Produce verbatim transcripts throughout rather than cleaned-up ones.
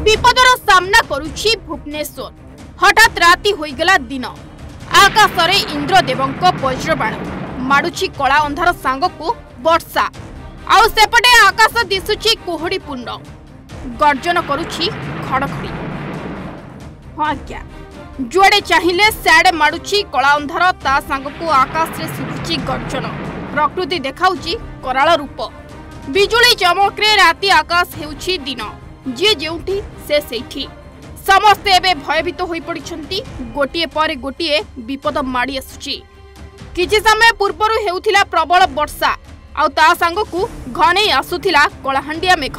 विपदर सामना करुछि भुवनेश्वर। हठात राति होइगला दिन। आकाशरे इंद्रदेवंक वज्रबाण माडुछि कला अंधार सांगकु वर्षा। आउ सेपटे आकाश दिसुछि कुहुड़ीपूर्ण। गर्जन करुछि खड़खड़ी। हाँ क्या जुआड़े चाहिए स्याड़े माडुछि कला अंधार ता सांगकु आकाश रे सुखुछि गर्जन। प्रकृति देखाउछि कराल रूप। बिजुली चमकरे राति आकाश हेउछि दिन। जे जेउठी से सेठी समस्ते एबे भयभीत होई पड़िछंती। गोटिए पर गोटिए विपद माड़ी आसुछि। किछि समय पूर्वरु हेउथिला प्रबल वर्षा आउ ता सांगकु घने आसुथिला कलाहांडिया मेघ।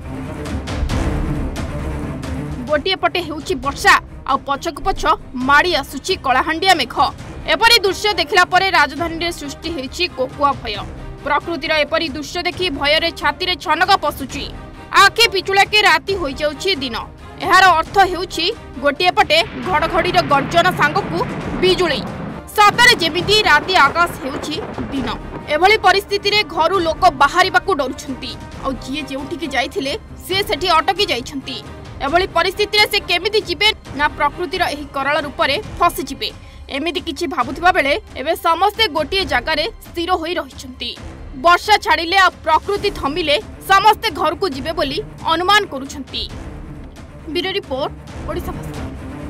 गोटिए पटे हेउछि वर्षा आउ पछक पछ माड़ी आसुछि कलाहांडिया मेघ। एपरी दृश्य देखिला परे राजधानी रे सृष्टि हेछि कोकुआ भय। प्रकृतिर एपरी दृश्य देखि भयरे छाती रे छनक पसुछि। आखि पिचुला के राति होई जाउछि दिन। एहार अर्थ हेउछि गोटिए पटे घड़घड़ीर गर्जन सांगकु बिजुली। सतरे जेमिति राति आकाश हेउछि दिन। एभली परिस्थिति रे घरु लोक बाहरिबाकु डरुछंती। आ जिए जेउठी जाइथिले से सेठी अटकी जाइछंती। एभली परिस्थिति रे से केमिति जिबे ना प्रकृतिर एही कराल रूपरे फसी जिबे एमिति किछि भाबुथिबा बेले एबे समस्ते गोटिए जगारे स्थिर होई रहिछंती। वर्षा छाड़िले आ प्रकृति थमिले समस्ते घर को जिबे बोली अनुमान करुछंती। ब्यूरो रिपोर्ट ओडिशा भाषा।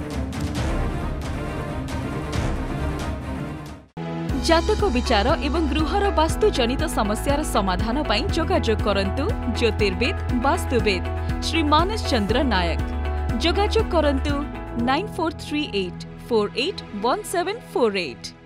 जातक विचार एवं गृहर वास्तु जनित समस्यार समाधान पई जोगाजोग करंतु ज्योतिर्विद वास्तुविद श्री मानस चंद्र नायक। जोगाजोग करंतु nine four three eight four eight one seven four eight.